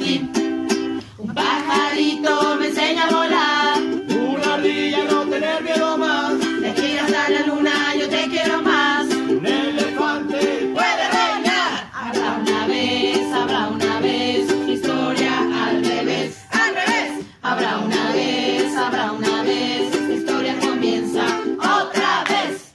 así. Un pajarito me enseña a volar. Una ardilla no tener miedo más. De aquí hasta la luna yo te quiero más. Un elefante Puede reinar. Habrá una vez, una historia al revés, al revés. Habrá una vez, la historia comienza otra vez.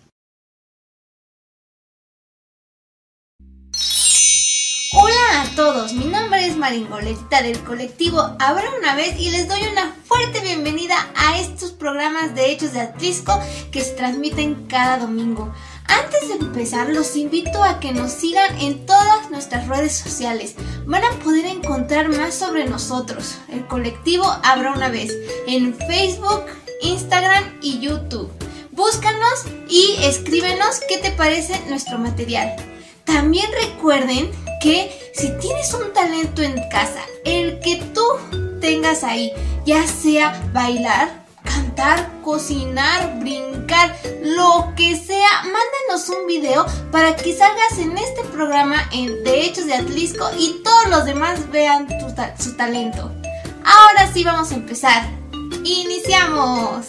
Hola a todos, mi nombre es Maringoletita del colectivo Habrá una vez y les doy una fuerte bienvenida a estos programas de Hechos de Atlisco que se transmiten cada domingo. Antes de empezar, los invito a que nos sigan en todas nuestras redes sociales. Van a poder encontrar más sobre nosotros, el colectivo Habrá una vez, en Facebook, Instagram y YouTube. Búscanos y escríbenos qué te parece nuestro material. También recuerden que si tienes un talento en casa, el que tú tengas ahí, ya sea bailar, cantar, cocinar, brincar, lo que sea, mándanos un video para que salgas en este programa de Hechos de Atlisco y todos los demás vean su talento. Ahora sí vamos a empezar. ¡Iniciamos!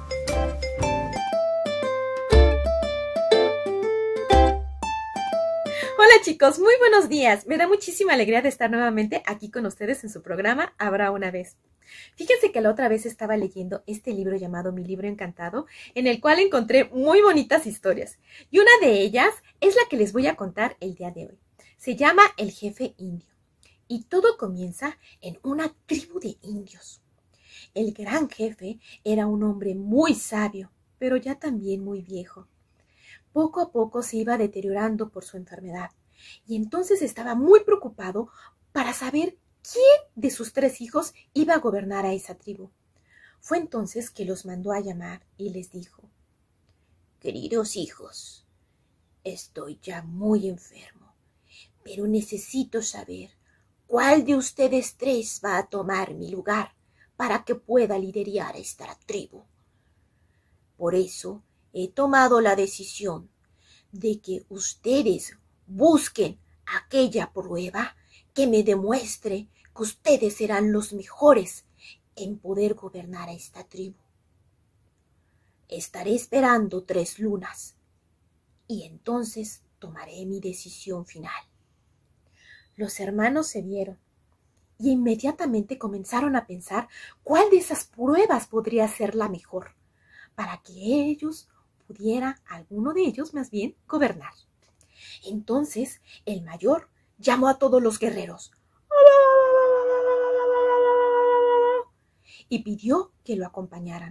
Hola chicos, muy buenos días. Me da muchísima alegría de estar nuevamente aquí con ustedes en su programa Habrá una vez. Fíjense que la otra vez estaba leyendo este libro llamado Mi Libro Encantado, en el cual encontré muy bonitas historias. Y una de ellas es la que les voy a contar el día de hoy. Se llama El Jefe Indio. Y todo comienza en una tribu de indios. El gran jefe era un hombre muy sabio, pero ya también muy viejo. Poco a poco se iba deteriorando por su enfermedad, y entonces estaba muy preocupado para saber quién de sus 3 hijos iba a gobernar a esa tribu. Fue entonces que los mandó a llamar y les dijo: «Queridos hijos, estoy ya muy enfermo, pero necesito saber cuál de ustedes 3 va a tomar mi lugar para que pueda liderar esta tribu. Por eso he tomado la decisión de que ustedes busquen aquella prueba que me demuestre que ustedes serán los mejores en poder gobernar a esta tribu. Estaré esperando 3 lunas y entonces tomaré mi decisión final». Los hermanos se vieron y inmediatamente comenzaron a pensar cuál de esas pruebas podría ser la mejor para que alguno de ellos más bien, gobernar. Entonces el mayor llamó a todos los guerreros y pidió que lo acompañaran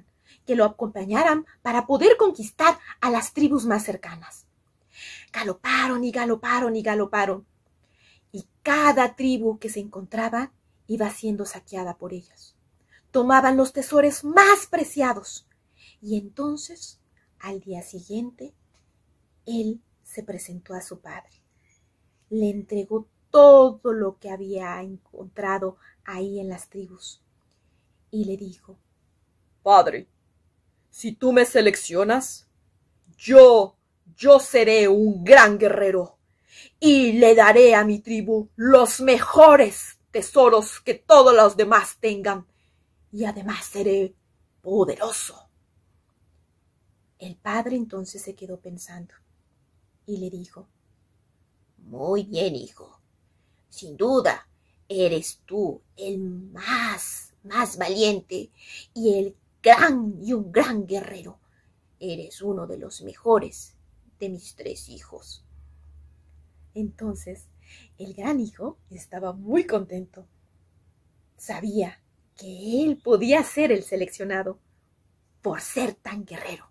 para poder conquistar a las tribus más cercanas. Galoparon y galoparon y galoparon, y cada tribu que se encontraba iba siendo saqueada por ellos. Tomaban los tesoros más preciados, y entonces, al día siguiente, él se presentó a su padre. Le entregó todo lo que había encontrado ahí en las tribus y le dijo: «Padre, si tú me seleccionas, yo seré un gran guerrero y le daré a mi tribu los mejores tesoros que todos los demás tengan, y además seré poderoso». El padre entonces se quedó pensando y le dijo: «Muy bien, hijo. Sin duda, eres tú el más valiente y un gran guerrero. Eres uno de los mejores de mis 3 hijos». Entonces, el gran hijo estaba muy contento. Sabía que él podía ser el seleccionado por ser tan guerrero.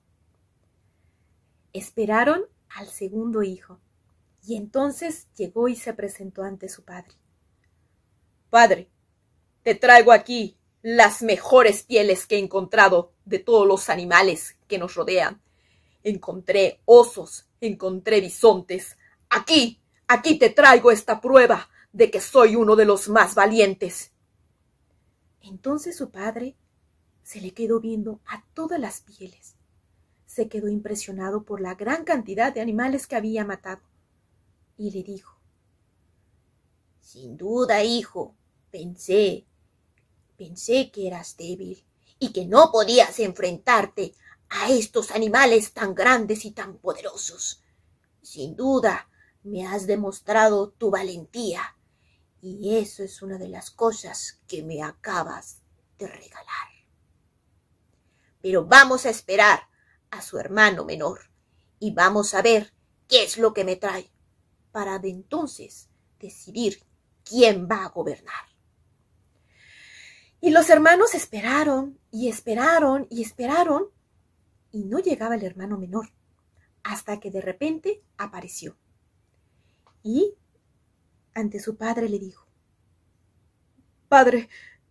Esperaron al segundo hijo, y entonces llegó y se presentó ante su padre. «Padre, te traigo aquí las mejores pieles que he encontrado de todos los animales que nos rodean. Encontré osos, encontré bisontes. Aquí te traigo esta prueba de que soy uno de los más valientes». Entonces su padre se le quedó viendo a todas las pieles. Se quedó impresionado por la gran cantidad de animales que había matado y le dijo: «Sin duda, hijo, Pensé que eras débil y que no podías enfrentarte a estos animales tan grandes y tan poderosos. Sin duda, me has demostrado tu valentía y eso es una de las cosas que me acabas de regalar. Pero vamos a esperar a su hermano menor y vamos a ver qué es lo que me trae para de entonces decidir quién va a gobernar. Y los hermanos esperaron y esperaron y esperaron y no llegaba el hermano menor hasta que de repente apareció. Y ante su padre le dijo: Padre,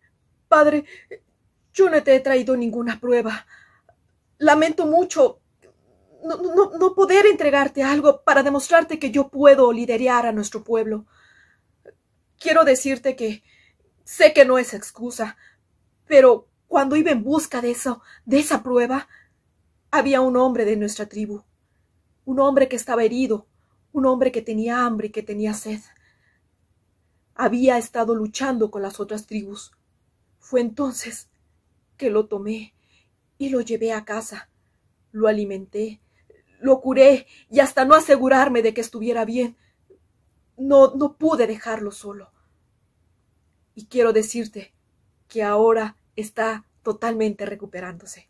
yo no te he traído ninguna prueba. Lamento mucho no poder entregarte algo para demostrarte que yo puedo liderar a nuestro pueblo. Quiero decirte que sé que no es excusa, pero cuando iba en busca de esa prueba, había un hombre de nuestra tribu, un hombre que estaba herido, un hombre que tenía hambre y que tenía sed. Había estado luchando con las otras tribus. Fue entonces que lo tomé y lo llevé a casa. Lo alimenté, lo curé y hasta no asegurarme de que estuviera bien, no pude dejarlo solo. Y quiero decirte que ahora está totalmente recuperándose.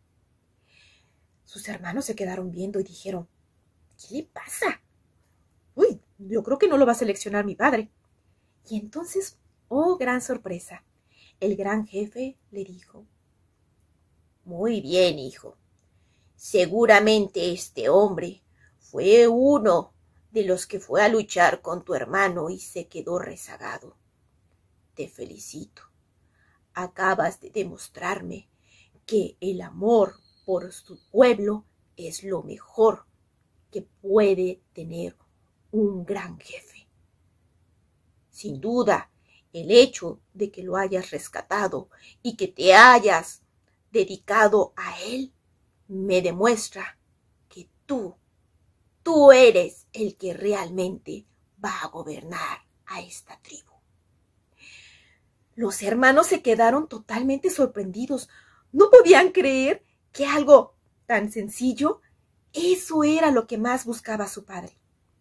Sus hermanos se quedaron viendo y dijeron: ¿qué le pasa? Uy, yo creo que no lo va a seleccionar mi padre. Y entonces, oh, gran sorpresa, el gran jefe le dijo: muy bien, hijo. Seguramente este hombre fue uno de los que fue a luchar con tu hermano y se quedó rezagado. Te felicito. Acabas de demostrarme que el amor por su pueblo es lo mejor que puede tener un gran jefe. Sin duda, el hecho de que lo hayas rescatado y que te hayas dedicado a él me demuestra que tú eres el que realmente va a gobernar a esta tribu. Los hermanos se quedaron totalmente sorprendidos. No podían creer que algo tan sencillo, eso era lo que más buscaba su padre.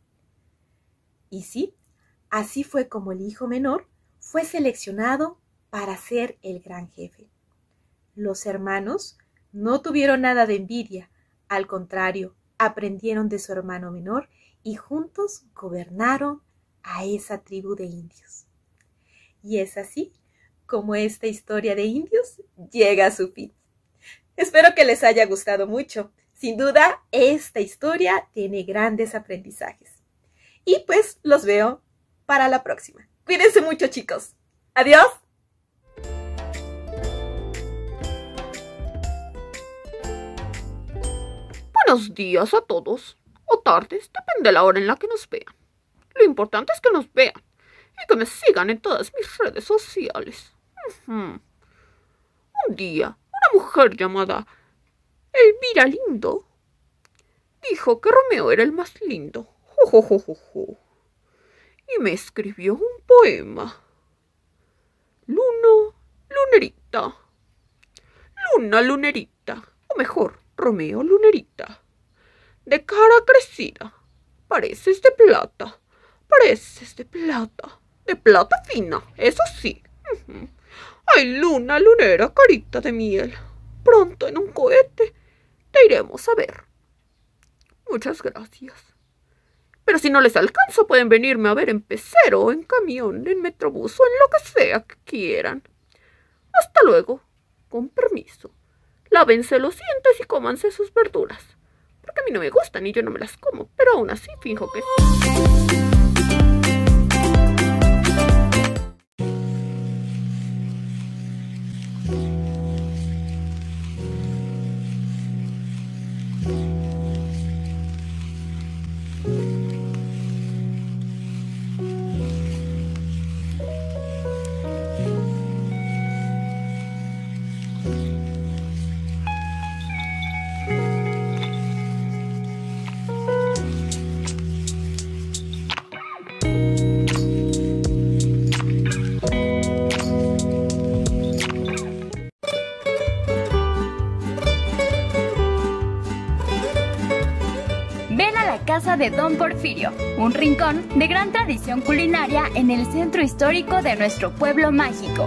Y sí, así fue como el hijo menor fue seleccionado para ser el gran jefe. Los hermanos no tuvieron nada de envidia, al contrario, aprendieron de su hermano menor y juntos gobernaron a esa tribu de indios. Y es así como esta historia de indios llega a su fin. Espero que les haya gustado mucho. Sin duda, esta historia tiene grandes aprendizajes. Y pues los veo para la próxima. Cuídense mucho, chicos. Adiós. Buenos días a todos, o tardes, depende de la hora en la que nos vean. Lo importante es que nos vean y que me sigan en todas mis redes sociales. Un día, una mujer llamada Elvira Lindo dijo que Romeo era el más lindo. Y me escribió un poema. Lunerita. Luna lunerita, o mejor, Romeo lunerita. De cara crecida, pareces de plata, de plata fina, eso sí. Ay, luna lunera, carita de miel, pronto en un cohete te iremos a ver. Muchas gracias. Pero si no les alcanzo, pueden venirme a ver en pecero, en camión, en metrobús o en lo que sea que quieran. Hasta luego. Con permiso. Lávense los dientes y cómanse sus verduras. Porque a mí no me gustan y yo no me las como, pero aún así finjo que sí. casa de Don Porfirio, un rincón de gran tradición culinaria en el centro histórico de nuestro pueblo mágico.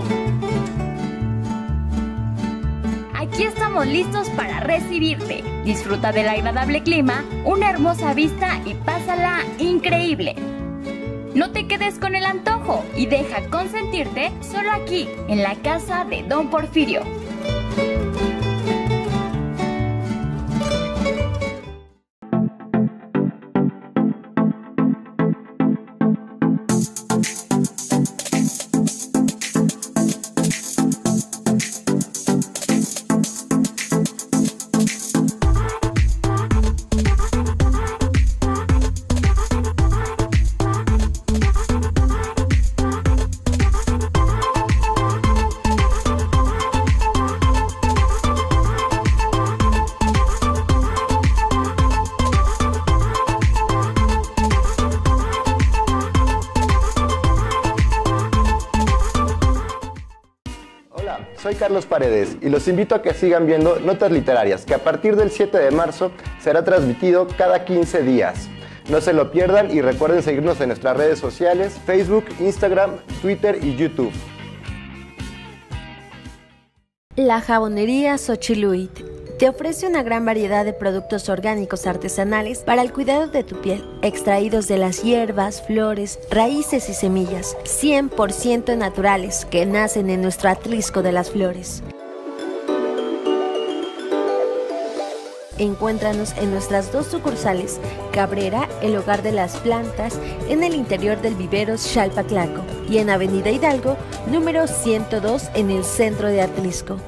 Aquí estamos listos para recibirte. Disfruta del agradable clima, una hermosa vista y pásala increíble. No te quedes con el antojo y deja consentirte solo aquí, en la casa de Don Porfirio. Soy Carlos Paredes y los invito a que sigan viendo Notas Literarias, que a partir del 7 de marzo será transmitido cada 15 días. No se lo pierdan y recuerden seguirnos en nuestras redes sociales, Facebook, Instagram, Twitter y YouTube. La jabonería Xochiluit te ofrece una gran variedad de productos orgánicos artesanales para el cuidado de tu piel, extraídos de las hierbas, flores, raíces y semillas, 100% naturales que nacen en nuestro Atlisco de las Flores. Encuéntranos en nuestras 2 sucursales, Cabrera, el hogar de las plantas, en el interior del vivero Xalpatlaco, y en Avenida Hidalgo, número 102, en el centro de Atlisco.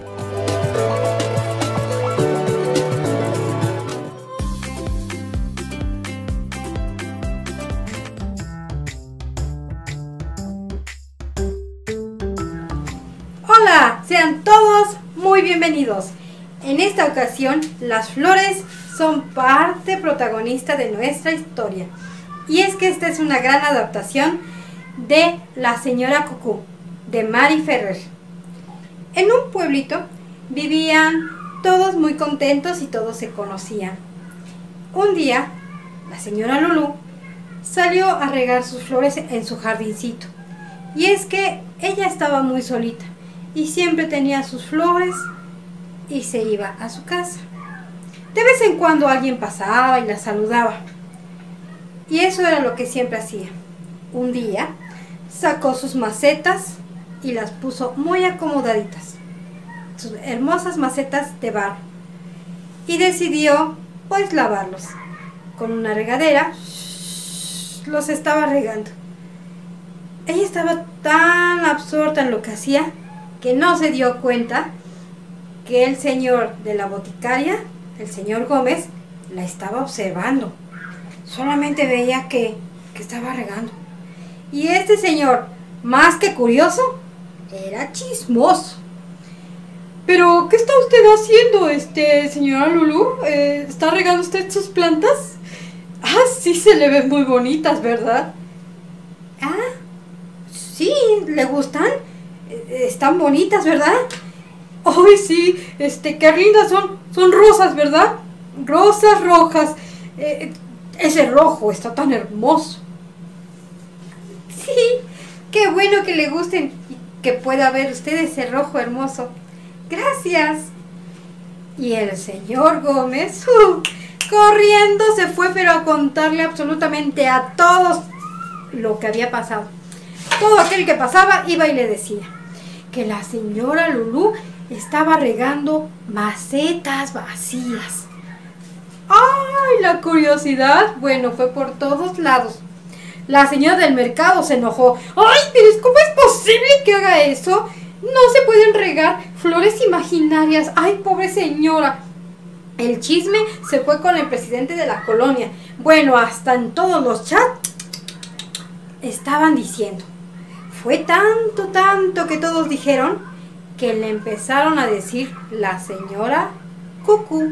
Hola, sean todos muy bienvenidos. En esta ocasión, las flores son parte protagonista de nuestra historia. Y es que esta es una gran adaptación de La señora Cucú, de Mari Ferrer. En un pueblito vivían todos muy contentos y todos se conocían. Un día, la señora Lulú salió a regar sus flores en su jardincito. Y es que ella estaba muy solita y siempre tenía sus flores y se iba a su casa. De vez en cuando alguien pasaba y la saludaba. Y eso era lo que siempre hacía. Un día sacó sus macetas y las puso muy acomodaditas, sus hermosas macetas de barro, y decidió pues lavarlos. Con una regadera los estaba regando. Ella estaba tan absorta en lo que hacía que no se dio cuenta que el señor de la boticaria, el señor Gómez, la estaba observando. Solamente veía que estaba regando. Y este señor, más que curioso, era chismoso. ¿Pero qué está usted haciendo, señora Lulú? ¿Está regando usted sus plantas? Ah, sí, se le ven muy bonitas, ¿verdad? Ah, sí, ¿le gustan? Están bonitas, ¿verdad? ¡Ay, sí! ¡Qué lindas son rosas, ¿verdad? Rosas rojas. Ese rojo está tan hermoso. Sí, qué bueno que le gusten y que pueda ver usted ese rojo hermoso. Gracias. Y el señor Gómez, corriendo se fue, pero a contarle absolutamente a todos lo que había pasado. Todo aquel que pasaba iba y le decía que la señora Lulú estaba regando macetas vacías. ¡Ay, la curiosidad! Bueno, fue por todos lados. La señora del mercado se enojó. ¡Ay, pero cómo es posible que haga eso! No se pueden regar flores imaginarias. ¡Ay, pobre señora! El chisme se fue con el presidente de la colonia. Bueno, hasta en todos los chats estaban diciendo. Fue tanto que todos dijeron que le empezaron a decir la señora Cucú.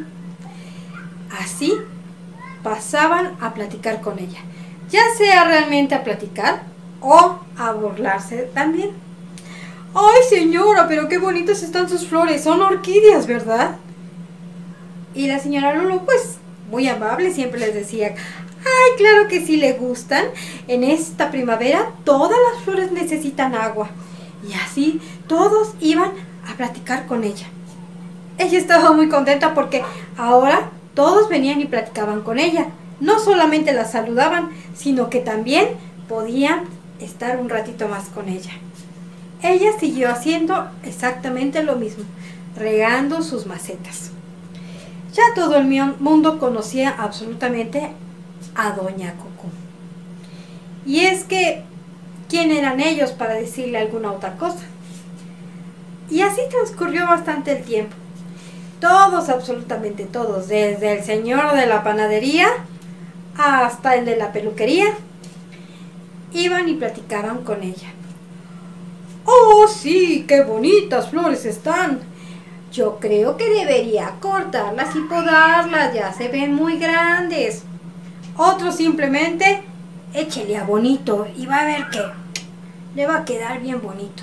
Así pasaban a platicar con ella, ya sea realmente a platicar o a burlarse también. ¡Ay, señora, pero qué bonitas están sus flores! Son orquídeas, ¿verdad? Y la señora Lulú, pues, muy amable, siempre les decía, Ay, claro que sí le gustan. En esta primavera todas las flores necesitan agua. Y así todos iban a platicar con ella. Ella estaba muy contenta porque ahora todos venían y platicaban con ella. No solamente la saludaban, sino que también podían estar un ratito más con ella. Ella siguió haciendo exactamente lo mismo, regando sus macetas. Ya todo el mundo conocía absolutamente a Doña Cucú. Y es que, ¿quién eran ellos para decirle alguna otra cosa? Y así transcurrió bastante el tiempo. Todos, absolutamente todos, desde el señor de la panadería hasta el de la peluquería, iban y platicaban con ella. ¡Oh, sí! ¡Qué bonitas flores están! Yo creo que debería cortarlas y podarlas, ya se ven muy grandes. Otro simplemente, échele a bonito y va a ver que le va a quedar bien bonito.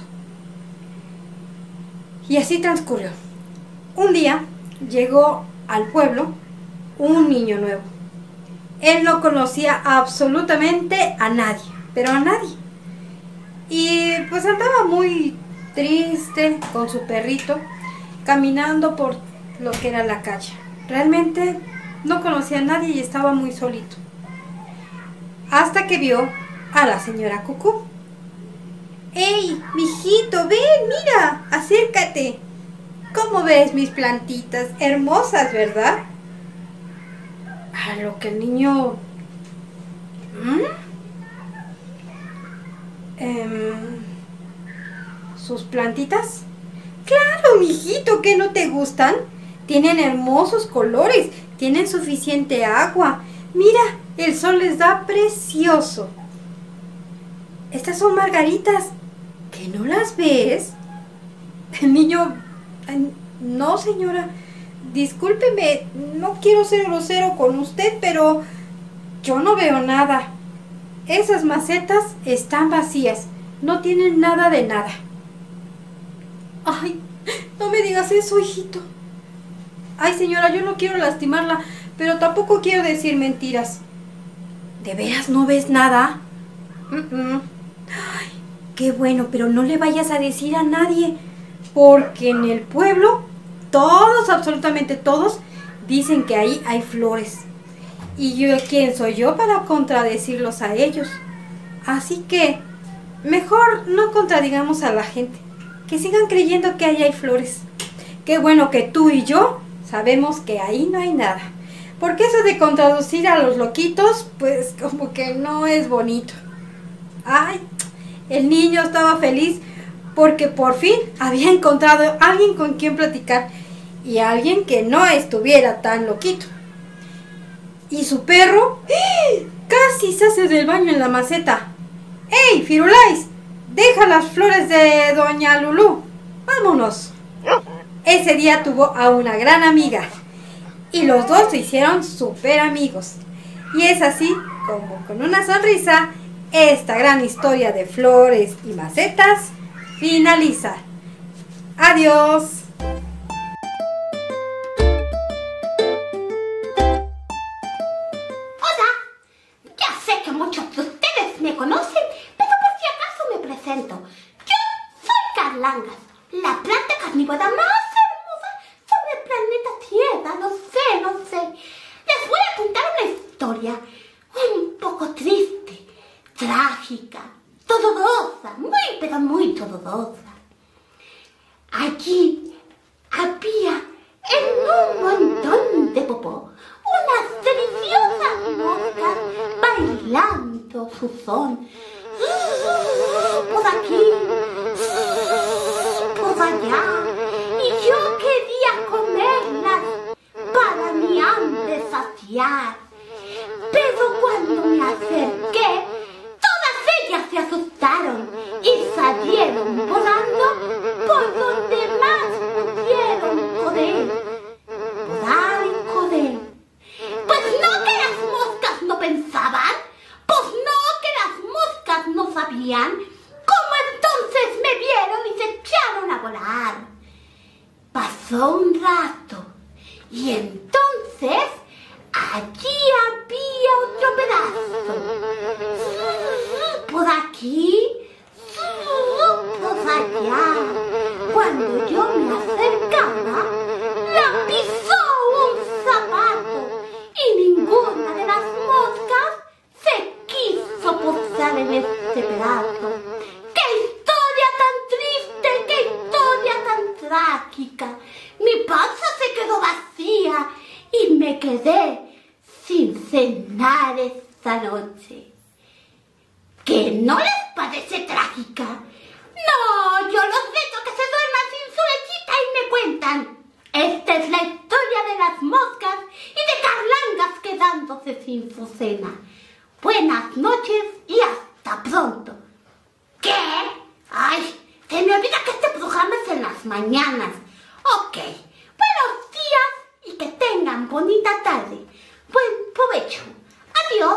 Y así transcurrió. Un día llegó al pueblo un niño nuevo. Él no conocía absolutamente a nadie, pero a nadie. Y pues andaba muy triste con su perrito, caminando por lo que era la calle. Realmente no conocía a nadie y estaba muy solito. Hasta que vio a la señora Cucú. ¡Ey, mijito, ven, mira, acércate! ¿Cómo ves mis plantitas? Hermosas, ¿verdad? A lo que el niño... ¿Sus plantitas? Claro, mijito, ¿que no te gustan? Tienen hermosos colores, tienen suficiente agua. Mira, el sol les da precioso. Estas son margaritas. ¿Que no las ves? El niño... No, señora, discúlpeme, no quiero ser grosero con usted, pero yo no veo nada. Esas macetas están vacías, no tienen nada de nada. Ay, no me digas eso, hijito. Ay, señora, yo no quiero lastimarla, pero tampoco quiero decir mentiras. ¿De veras no ves nada? Ay, qué bueno, pero no le vayas a decir a nadie, porque en el pueblo todos, absolutamente todos, dicen que ahí hay flores. Y yo, ¿quién soy yo para contradecirlos a ellos? Así que mejor no contradigamos a la gente, que sigan creyendo que ahí hay flores. Qué bueno que tú y yo sabemos que ahí no hay nada, porque eso de contradecir a los loquitos, pues como que no es bonito. Ay, el niño estaba feliz porque por fin había encontrado a alguien con quien platicar y a alguien que no estuviera tan loquito. Y su perro casi se hace del baño en la maceta. ¡Ey, Firulais! Deja las flores de Doña Lulú. ¡Vámonos! Ese día tuvo a una gran amiga y los dos se hicieron súper amigos. Y es así como con una sonrisa esta gran historia de flores y macetas finaliza. ¡Adiós! Hola, ya sé que muchos de ustedes me conocen, pero por si acaso me presento. Yo soy Carlangas, la planta carnívora más hermosa sobre el planeta Tierra. No sé. Les voy a contar una historia un poco triste, trágica, dolorosa, pero muy dolorosa. Allí había en un montón de popó unas deliciosas moscas bailando su son. Por aquí, por allá, y yo quería comerlas para mi hambre saciar. Pero cuando me acerqué, todas ellas se asustaron y salieron volando por donde más pudieron correr. Volar y correr. Pues no que las moscas no pensaban, pues no que las moscas no sabían, como entonces me vieron y se echaron a volar. Pasó un rato y entonces allí había otro pedazo. Por aquí, por allá. Cuando yo me acercaba, la pisó un zapato y ninguna de las moscas se quiso posar en este pedazo. ¡Qué historia tan triste! ¡Qué historia tan trágica! Mi panza se quedó vacía y me quedé sin cenar esta noche. ¿Que no les parece trágica? No, yo los reto que se duerman sin su lechita y me cuentan. Esta es la historia de las moscas y de carlangas quedándose sin su cena. Buenas noches y hasta pronto. ¿Qué? Ay, se me olvida que este programa es en las mañanas. Ok, buenos días y que tengan bonita tarde. Buen provecho. Adiós.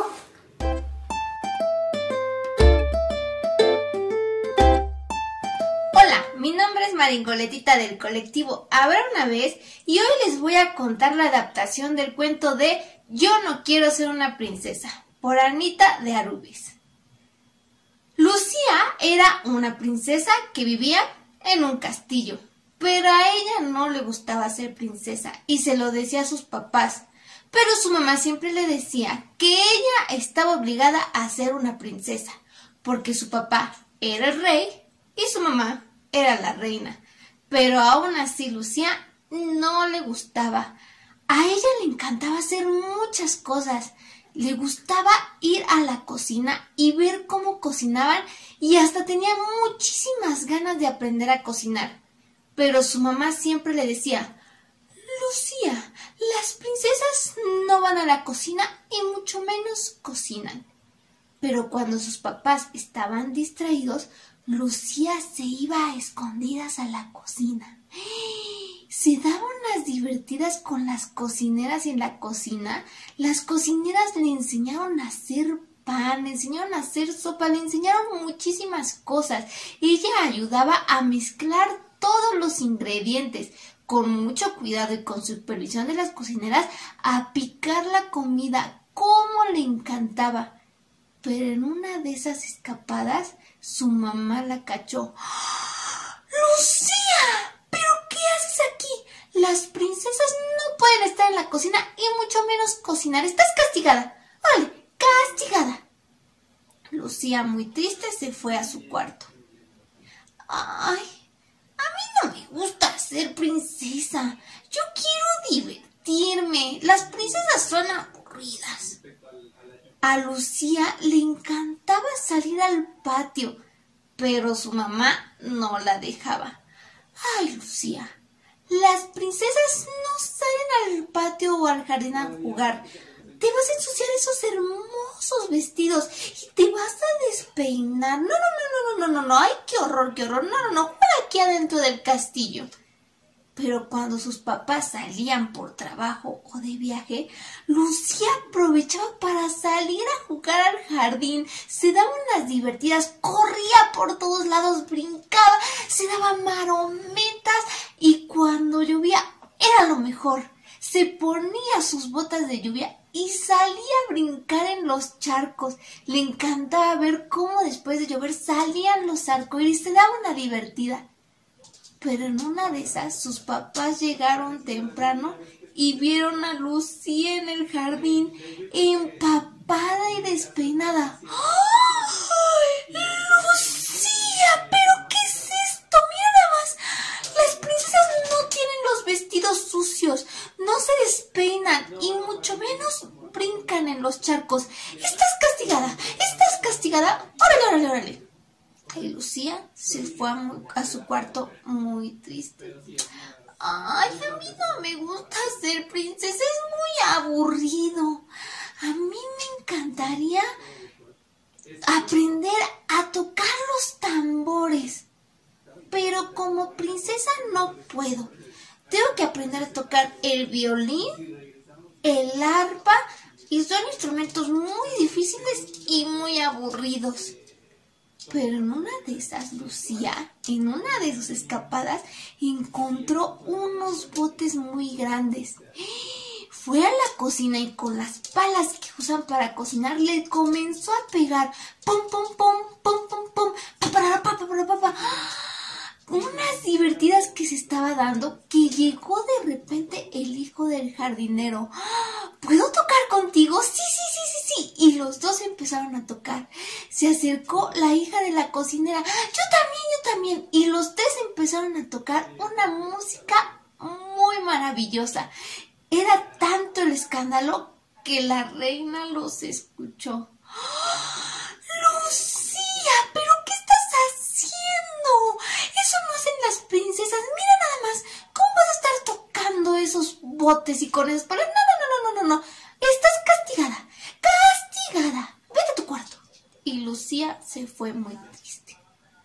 Hola, mi nombre es Maringoletita del colectivo Habrá una vez y hoy les voy a contar la adaptación del cuento de Yo no quiero ser una princesa, por Anita de Arubis. Lucía era una princesa que vivía en un castillo, pero a ella no le gustaba ser princesa y se lo decía a sus papás, pero su mamá siempre le decía que ella estaba obligada a ser una princesa, porque su papá era el rey y su mamá era la reina, pero aún así Lucía no le gustaba. A ella le encantaba hacer muchas cosas. Le gustaba ir a la cocina y ver cómo cocinaban y hasta tenía muchísimas ganas de aprender a cocinar. Pero su mamá siempre le decía: Lucía, las princesas no van a la cocina y mucho menos cocinan. Pero cuando sus papás estaban distraídos, Lucía se iba a escondidas a la cocina. Se daba unas divertidas con las cocineras en la cocina. Las cocineras le enseñaron a hacer pan, le enseñaron a hacer sopa, le enseñaron muchísimas cosas. Ella ayudaba a mezclar todos los ingredientes, con mucho cuidado y con supervisión de las cocineras, a picar la comida. ¡Cómo le encantaba! Pero en una de esas escapadas, su mamá la cachó. ¡Lucía! ¿Pero qué haces aquí? Las princesas no pueden estar en la cocina y mucho menos cocinar. Estás castigada. ¡Órale! ¡Castigada! Lucía, muy triste, se fue a su cuarto. ¡Ay! A mí no me gusta ser princesa. Yo quiero divertirme. Las princesas son aburridas. A Lucía le encantaba salir al patio, pero su mamá no la dejaba. ¡Ay, Lucía! Las princesas no salen al patio o al jardín a jugar. Te vas a ensuciar esos hermosos vestidos y te vas a despeinar. No. ¡Ay, qué horror! No. Juega aquí adentro del castillo. Pero cuando sus papás salían por trabajo o de viaje, Lucía aprovechaba para salir a jugar al jardín. Se daba unas divertidas, corría por todos lados, brincaba, se daba marometas y cuando llovía era lo mejor. Se ponía sus botas de lluvia y salía a brincar en los charcos. Le encantaba ver cómo después de llover salían los arcoíris. Se daba una divertida. Pero en una de esas, sus papás llegaron temprano y vieron a Lucía en el jardín, empapada y despeinada. ¡Ay, Lucía! ¿Pero qué es esto? Mira nada más. Las princesas no tienen los vestidos sucios, no se despeinan y mucho menos brincan en los charcos. ¡Estás castigada! ¡Órale! Y Lucía se fue a su cuarto muy triste. Ay, a mí no me gusta ser princesa, es muy aburrido. A mí me encantaría aprender a tocar los tambores. Pero como princesa no puedo. Tengo que aprender a tocar el violín, el arpa, y son instrumentos muy difíciles y muy aburridos. Pero en una de esas, Lucía, en una de sus escapadas, encontró unos botes muy grandes. Fue a la cocina y con las palas que usan para cocinar le comenzó a pegar. Pum, pum, pum, pum, pum, pum. Pa. Unas divertidas que se estaba dando, que llegó de repente el hijo del jardinero. ¿Puedo tocar contigo? Sí. Y los dos empezaron a tocar. Se acercó la hija de la cocinera. Yo también. Y los tres empezaron a tocar una música muy maravillosa. Era tanto el escándalo que la reina los escuchó. ¡Lucía! ¿Pero qué estás haciendo? Eso no hacen las princesas. Mira nada más. ¿Cómo vas a estar tocando esos botes y con esas palas? No. Estás castigada. Vete a tu cuarto. Y Lucía se fue muy triste.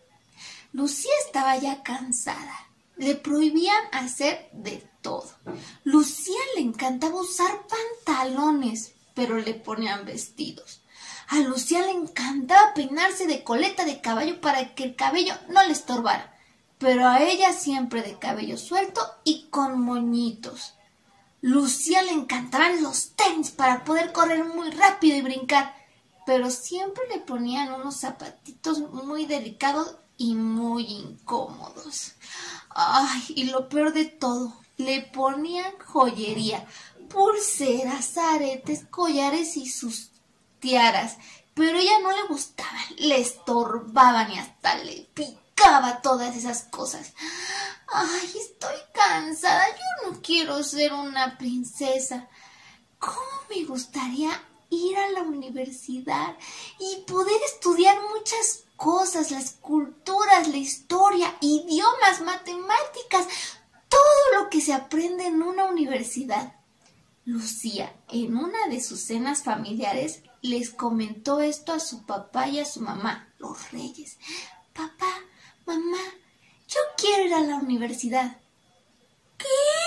Lucía estaba ya cansada. Le prohibían hacer de todo. Lucía le encantaba usar pantalones, pero le ponían vestidos. A Lucía le encantaba peinarse de coleta de caballo para que el cabello no le estorbara, pero a ella siempre de cabello suelto y con moñitos. Lucía le encantaban los tenis para poder correr muy rápido y brincar, pero siempre le ponían unos zapatitos muy delicados y muy incómodos. Ay, y lo peor de todo, le ponían joyería, pulseras, aretes, collares y sus tiaras, pero a ella no le gustaban, le estorbaban y hasta le picaba todas esas cosas. Ay, estoy cansada, yo no quiero ser una princesa. ¿Cómo me gustaría ir a la universidad y poder estudiar muchas cosas, las culturas, la historia, idiomas, matemáticas, todo lo que se aprende en una universidad? Lucía, en una de sus cenas familiares, les comentó esto a su papá y a su mamá, los reyes. Papá, mamá, yo quiero ir a la universidad. ¿Qué?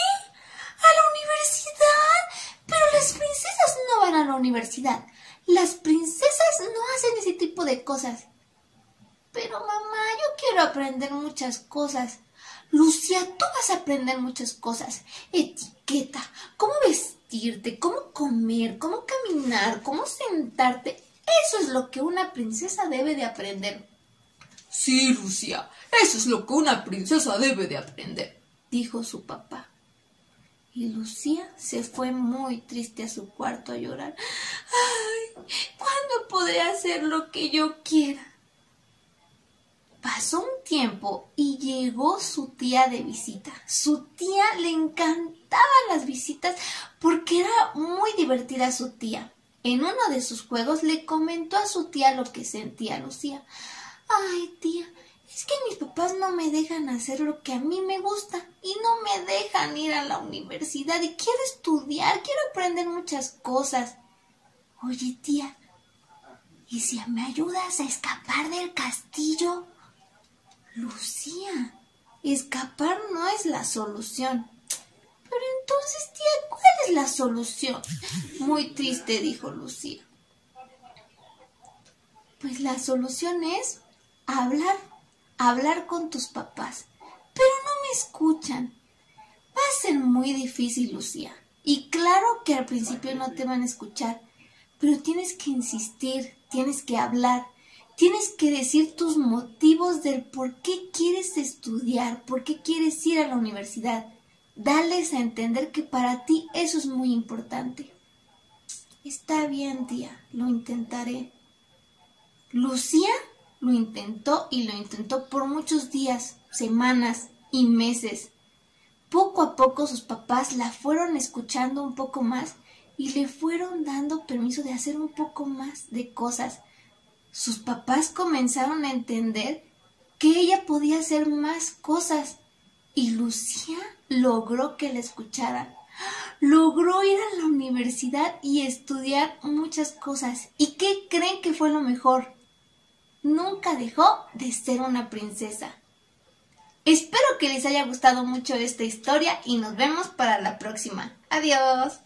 ¿A la universidad? Pero las princesas no van a la universidad. Las princesas no hacen ese tipo de cosas. Pero mamá, yo quiero aprender muchas cosas. Lucía, tú vas a aprender muchas cosas. Etiqueta, cómo vestirte, cómo comer, cómo caminar, cómo sentarte. Eso es lo que una princesa debe de aprender. Sí, Lucía, eso es lo que una princesa debe de aprender, dijo su papá. Y Lucía se fue muy triste a su cuarto a llorar. Ay, ¿cuándo podré hacer lo que yo quiera? Pasó un tiempo y llegó su tía de visita. Su tía le encantaban las visitas porque era muy divertida su tía. En uno de sus juegos le comentó a su tía lo que sentía Lucía. Ay, tía, es que mis papás no me dejan hacer lo que a mí me gusta y no me dejan ir a la universidad y quiero estudiar, quiero aprender muchas cosas. Oye, tía, ¿y si me ayudas a escapar del castillo? Lucía, escapar no es la solución. Pero entonces, tía, ¿cuál es la solución? Muy triste, dijo Lucía. Pues la solución es hablar con tus papás. Pero no me escuchan. Va a ser muy difícil, Lucía. Y claro que al principio no te van a escuchar, pero tienes que insistir, tienes que hablar. Tienes que decir tus motivos del por qué quieres estudiar, por qué quieres ir a la universidad. Dales a entender que para ti eso es muy importante. Está bien, tía, lo intentaré. Lucía lo intentó y lo intentó por muchos días, semanas y meses. Poco a poco sus papás la fueron escuchando un poco más y le fueron dando permiso de hacer un poco más de cosas. Sus papás comenzaron a entender que ella podía hacer más cosas y Lucía logró que la escucharan. Logró ir a la universidad y estudiar muchas cosas. ¿Y qué creen que fue lo mejor? Nunca dejó de ser una princesa. Espero que les haya gustado mucho esta historia y nos vemos para la próxima. Adiós.